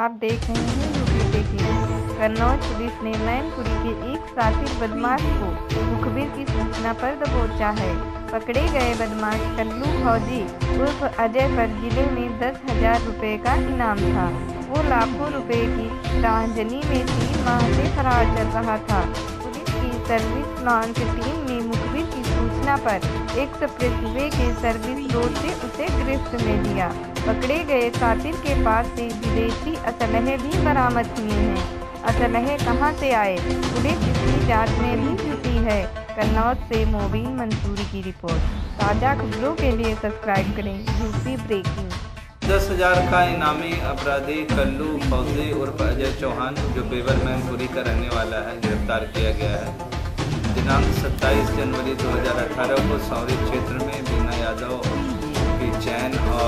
आप देख रहे हैं यूपी टेकिंग। कन्नौज पुलिस ने मैनपुरी के एक शातिर बदमाश को मुखबिर की सूचना पर दबोचा है। पकड़े गए बदमाश कल्लू फौजी उर्फ अजय पर जिले में 10,000 रुपये का इनाम था। वो लाखों रुपए की राहजनी में 3 माह से फरार चल रहा था। पुलिस की सर्विस लॉन्च टीम ने मुखबिर की सूचना पर एक्सप्रेसवे के सर्विस रोड से उसे गिरफ्त में लिया। पकड़े गए शातिर के पास से विदेशी असलहे भी बरामद हुए हैं। असलहे कहां से आए, पुलिस इसकी जांच में भी जुटी है। कन्नौज से मोबिन मंसूरी की रिपोर्ट। ताज़ा खबरों के लिए सब्सक्राइब करें यूपी ब्रेकिंग। 10,000 का इनामी अपराधी कल्लू फौजी उर्फ अजय चौहान, जो पेवर मैनपुरी का रहने वाला है, गिरफ्तार किया गया है। दिनांक 27 जनवरी 2018 को सौरी क्षेत्र में बीना यादव की चैन और